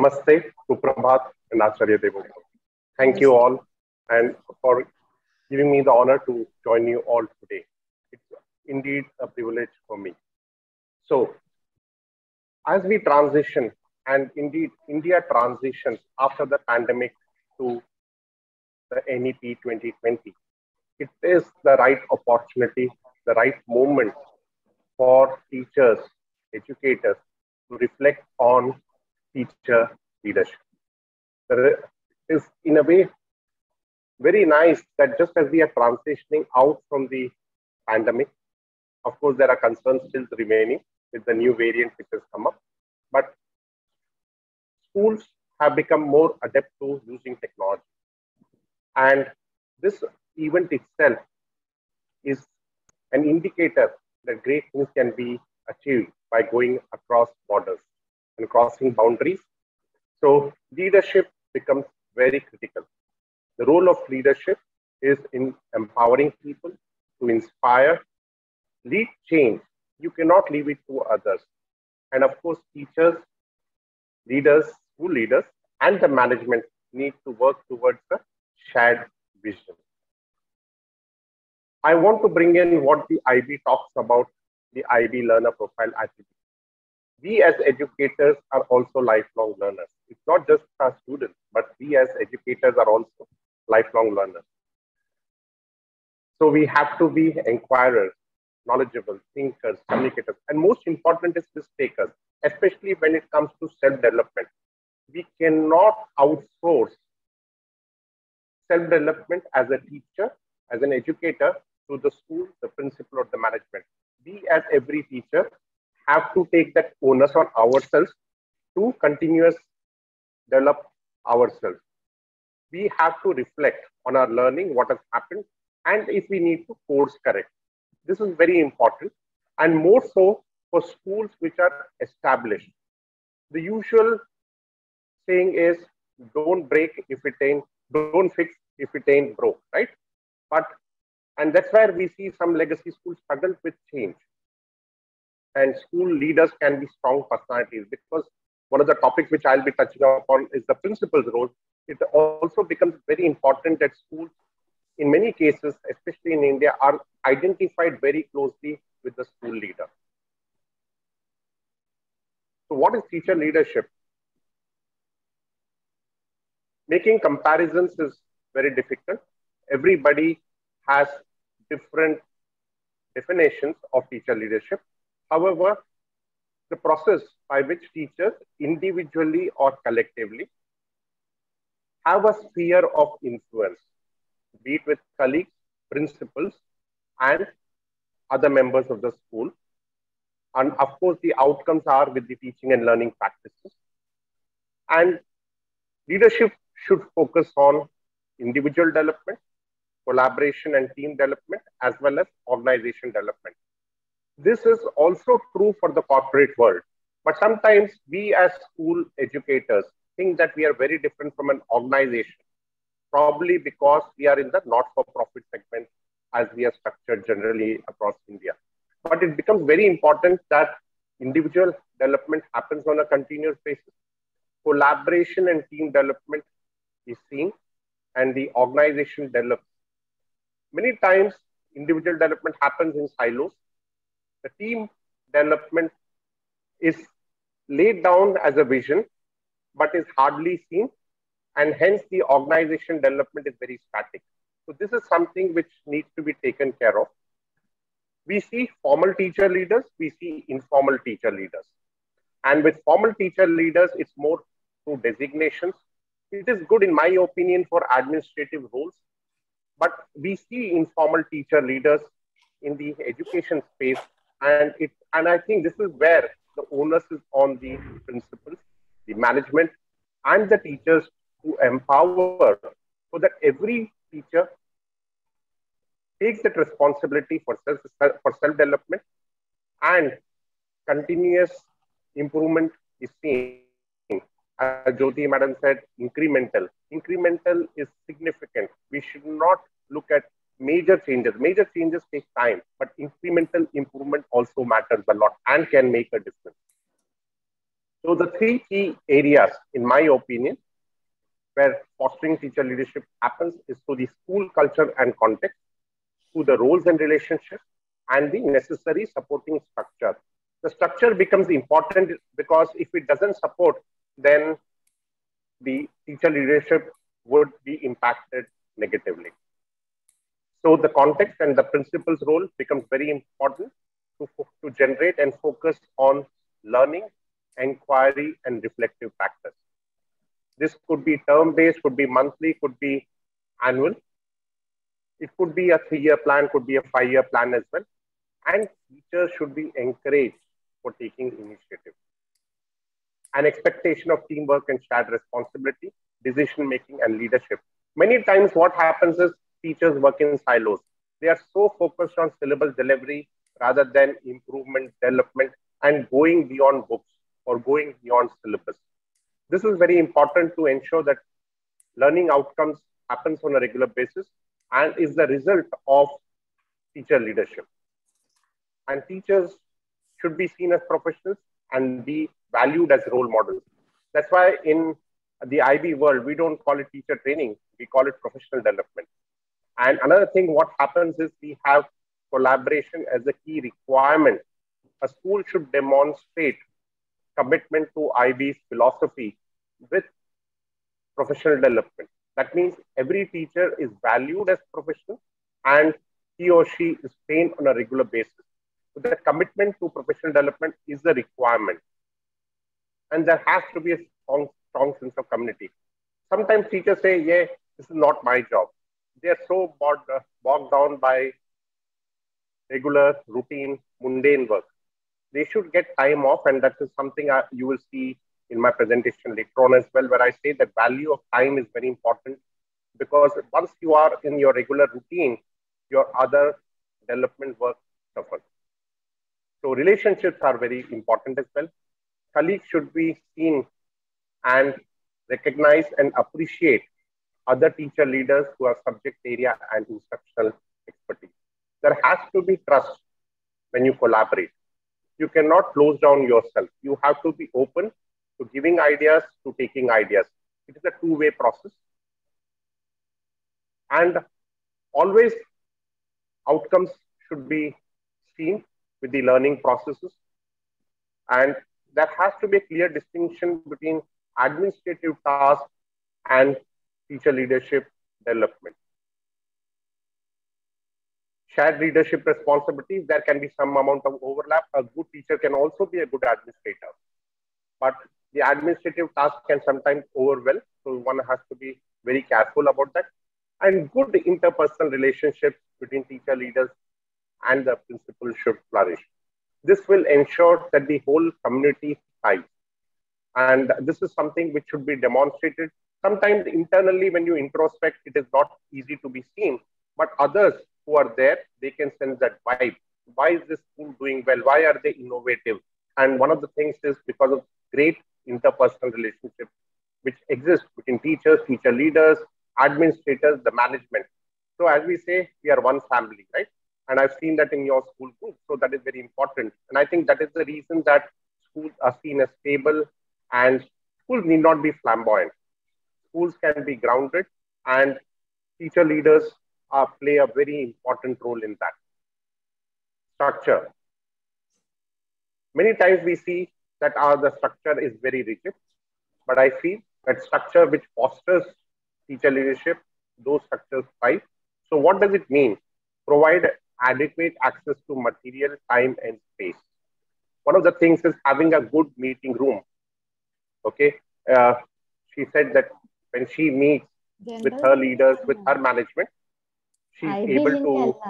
Namaste, Suprabhat, and Acharya Devo. Thank you all and for giving me the honor to join you all today. It's indeed a privilege for me. So, as we transition, and indeed India transitions after the pandemic to the NEP 2020, it is the right opportunity, the right moment for teachers, educators to reflect on teacher leadership. There is, in a way, very nice that just as we are transitioning out from the pandemic, of course, there are concerns still remaining with the new variant which has come up, but schools have become more adept to using technology. And this event itself is an indicator that great things can be achieved by going across borders and crossing boundaries. So leadership becomes very critical. The role of leadership is in empowering people to inspire, lead change. You cannot leave it to others. And of course, teachers, leaders, school leaders, and the management need to work towards the shared vision. I want to bring in what the IB talks about, the IB learner profile attribute. We as educators are also lifelong learners. It's not just our students, but we as educators are also lifelong learners. So we have to be inquirers, knowledgeable, thinkers, communicators, and most important is risk takers, especially when it comes to self-development. We cannot outsource self-development as a teacher, as an educator, to the school, the principal, or the management. We as every teacher have to take that onus on ourselves to continuously develop ourselves. We have to reflect on our learning, what has happened, and if we need to course correct. This is very important, and more so for schools which are established. The usual saying is, don't break if it ain't, don't fix if it ain't broke, right? And that's where we see some legacy schools struggle with change. And school leaders can be strong personalities, because one of the topics which I'll be touching upon is the principal's role. It also becomes very important that schools, in many cases, especially in India, are identified very closely with the school leader. So what is teacher leadership? Making comparisons is very difficult. Everybody has different definitions of teacher leadership. However, the process by which teachers individually or collectively have a sphere of influence, be it with colleagues, principals, and other members of the school. And of course, the outcomes are with the teaching and learning practices. And leadership should focus on individual development, collaboration and team development, as well as organization development. This is also true for the corporate world. But sometimes we as school educators think that we are very different from an organization, probably because we are in the not-for-profit segment as we are structured generally across India. But it becomes very important that individual development happens on a continuous basis. Collaboration and team development is seen, and the organization develops. Many times, individual development happens in silos. The team development is laid down as a vision, but is hardly seen, and hence the organization development is very static. So this is something which needs to be taken care of. We see formal teacher leaders, we see informal teacher leaders. And with formal teacher leaders, it's more through designations. It is good, in my opinion, for administrative roles, but we see informal teacher leaders in the education space, and I think this is where the onus is on the principals, the management, and the teachers to empower, so that every teacher takes that responsibility for self-development, and continuous improvement is seen. As Jyoti Madam said, incremental. Incremental is significant. We should not look at major changes. Major changes take time, but incremental improvement also matters a lot and can make a difference. So the three key areas, in my opinion, where fostering teacher leadership happens is through the school culture and context, through the roles and relationships, and the necessary supporting structure. The structure becomes important because if it doesn't support, then the teacher leadership would be impacted negatively. So the context and the principal's role becomes very important to generate and focus on learning, inquiry, and reflective practice. This could be term-based, could be monthly, could be annual. It could be a 3-year plan, could be a 5-year plan as well. And teachers should be encouraged for taking initiative. An expectation of teamwork and shared responsibility, decision-making, and leadership. Many times what happens is teachers work in silos. They are so focused on syllabus delivery rather than improvement, development, and going beyond books or going beyond syllabus. This is very important to ensure that learning outcomes happens on a regular basis and is the result of teacher leadership. And teachers should be seen as professionals and be valued as role models. That's why in the IB world, we don't call it teacher training, we call it professional development. And another thing, what happens is we have collaboration as a key requirement. A school should demonstrate commitment to IB's philosophy with professional development. That means every teacher is valued as professional and he or she is trained on a regular basis. So the commitment to professional development is a requirement. And there has to be a strong sense of community. Sometimes teachers say, yeah, this is not my job. They are so bogged down by regular, routine, mundane work. They should get time off, and that is something you will see in my presentation later on as well, where I say that value of time is very important, because once you are in your regular routine, your other development work suffers. So relationships are very important as well. Colleagues should be seen and recognize and appreciate other teacher leaders who have subject area and instructional expertise. There has to be trust when you collaborate. You cannot close down yourself. You have to be open to giving ideas, to taking ideas. It is a two-way process. And always outcomes should be seen with the learning processes. And there has to be a clear distinction between administrative tasks and teacher leadership development. Shared leadership responsibilities, there can be some amount of overlap. A good teacher can also be a good administrator, but the administrative task can sometimes overwhelm. So one has to be very careful about that. And good interpersonal relationships between teacher leaders and the principal should flourish. This will ensure that the whole community thrives. And this is something which should be demonstrated. Sometimes internally, when you introspect, it is not easy to be seen, but others who are there, they can sense that vibe. Why is this school doing well? Why are they innovative? And one of the things is because of great interpersonal relationships which exist between teachers, teacher leaders, administrators, the management. So as we say, we are one family, right? And I've seen that in your school group. So that is very important. And I think that is the reason that schools are seen as stable, and schools need not be flamboyant. Schools can be grounded, and teacher leaders play a very important role in that. Structure. Many times we see that the structure is very rigid, but I feel that structure which fosters teacher leadership, those structures thrive. So what does it mean? Provide adequate access to material, time, and space. One of the things is having a good meeting room. Okay. She said that when she meets with her leaders, with her management, she's able to,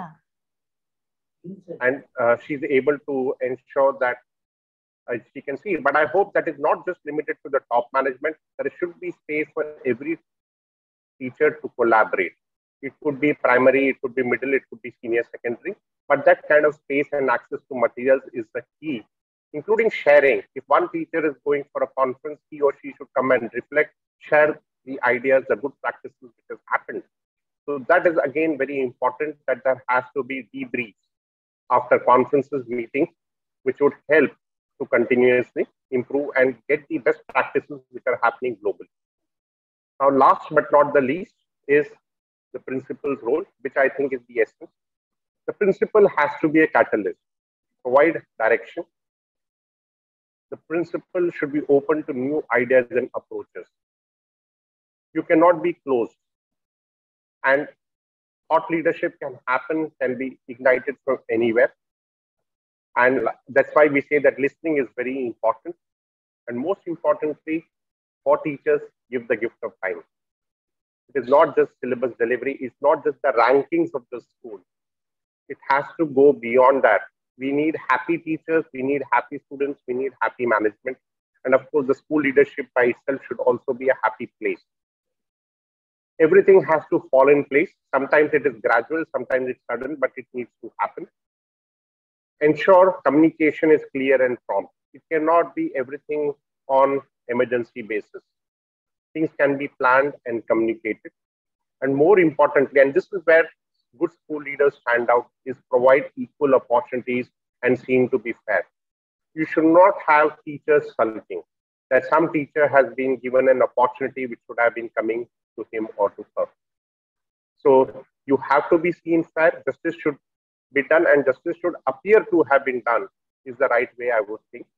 and she's able to ensure that she can see. But I hope that is not just limited to the top management. There should be space for every teacher to collaborate. It could be primary, it could be middle, it could be senior secondary. But that kind of space and access to materials is the key, including sharing. If one teacher is going for a conference, he or she should come and reflect, share the ideas, the good practices which have happened. So that is again very important, that there has to be debriefs after conferences, meetings, which would help to continuously improve and get the best practices which are happening globally. Now, last but not the least is the principal's role, which I think is the essence. The principal has to be a catalyst, provide direction. The principal should be open to new ideas and approaches. You cannot be closed. And thought leadership can be ignited from anywhere. And that's why we say that listening is very important. And most importantly, for teachers, give the gift of time. It is not just syllabus delivery. It's not just the rankings of the school. It has to go beyond that. We need happy teachers. We need happy students. We need happy management. And of course, the school leadership by itself should also be a happy place. Everything has to fall in place. Sometimes it is gradual, sometimes it's sudden, but it needs to happen. Ensure communication is clear and prompt. It cannot be everything on emergency basis. Things can be planned and communicated. And more importantly, and this is where good school leaders stand out, is provide equal opportunities and seem to be fair. You should not have teachers sulking, that some teacher has been given an opportunity which should have been coming to him or to her. So you have to be seen fair. Justice should be done, and justice should appear to have been done, is the right way I would think.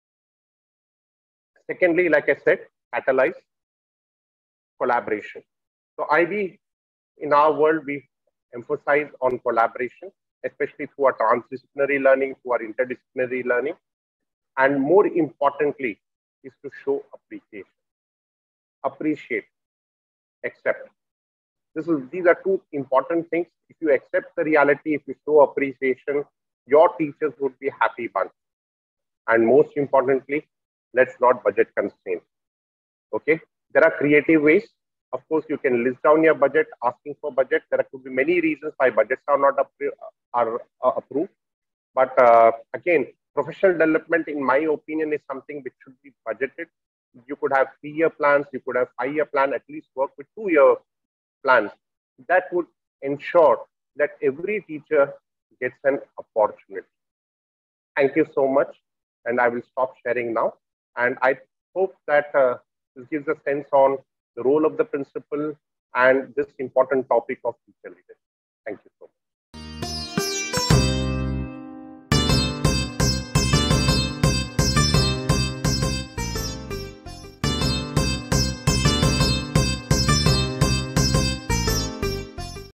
Secondly, like I said, catalyze collaboration. So IB, in our world, we emphasize on collaboration, especially through our transdisciplinary learning, through our interdisciplinary learning. And more importantly, is to show appreciation. Appreciate, accept. These are two important things. If you accept the reality, if you show appreciation, your teachers would be happy bunch. And most importantly, let's not budget constrain. Okay, there are creative ways. Of course, you can list down your budget, asking for budget. There could be many reasons why budgets are not approved. But again, professional development, in my opinion, is something which should be budgeted. You could have 3-year plans, you could have 5-year plan, at least work with 2-year plans. That would ensure that every teacher gets an opportunity. Thank you so much. And I will stop sharing now. And I hope that this gives a sense on the role of the principal and this important topic of